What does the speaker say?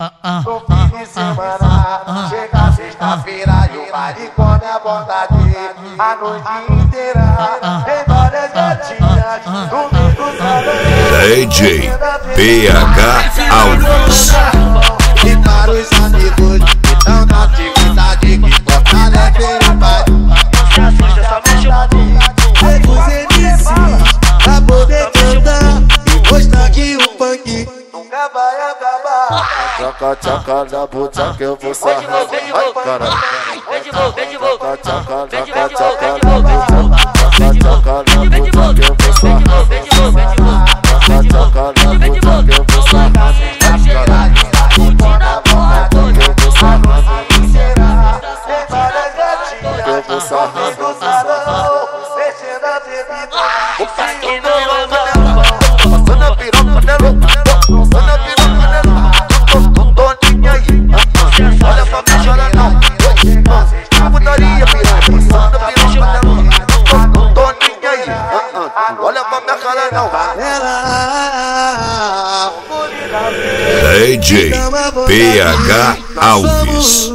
no fim de semana. Chega sexta-feira e o baile come a vontade. A noite inteira tem várias gatinhas. Domingo, sábado, DJ PH Alves. e para os amigos que estão na atividade, que fortalecem o baile. Se assusta, só mexe o bumbum. Os MCs pra poder cantar e mostrar que o funk nunca vai acabar. Tchaca, tchaca na bota que eu vou sarrar. Ai, caralho. Vem de novo, vem de novo. Tchaca, tchaca, Vem de tchaca, novo, vem tchaca de na novo, vem de novo. bota. Vem de novo, Tchaca, tchaca na vem de novo, bota que eu vou sarrar. vem de novo, vem de novo. Tchaca, tchaca na Vem de bota novo, que eu vou sarrar. Ai, caralho. Eu vou sarrar. Eu vou sarrar. Isso aqui não é uma Passando a piroca nela, passando a piroca nela. Tô nem aí. Olha pra mim, chora não. Putaria, piranha, passando a piroca nela. Tô nem aí. Olha pra minha cara não. Ela DJ PH Alves.